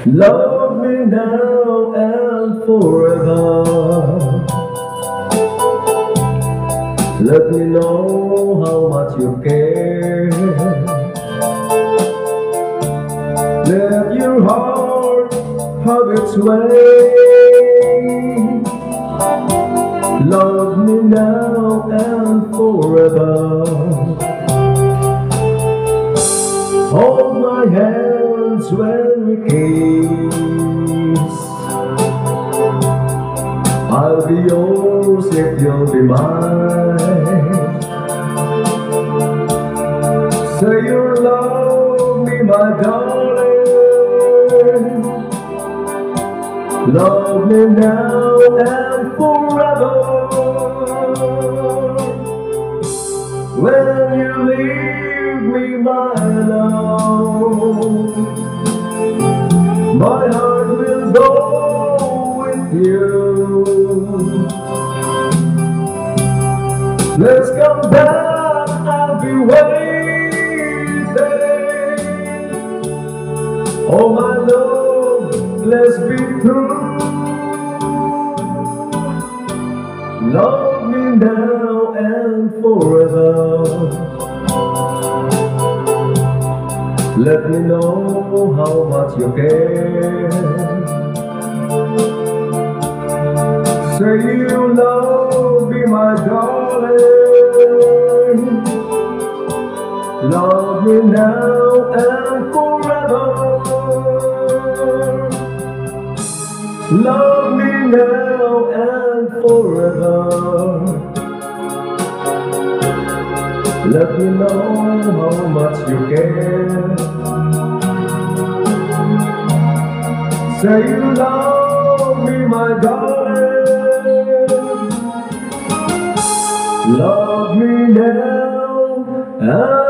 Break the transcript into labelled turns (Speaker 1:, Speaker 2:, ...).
Speaker 1: Love me now and forever. Let me know how much you care. Let your heart have its way. Love me now and forever. Hold my hands when we kiss. I'll be yours if you'll be mine. Say you love me, my darling. Love me now and forever. When you leave me, my love, my heart will go with you. Let's come back, I'll be waiting. Oh my love, let's be true. Love me now and forever. Let me know how much you care. Say you love me, my darling. Love me now and forever. Love me now and forever. Let me know how much you care. Say you love me, my darling. Love me now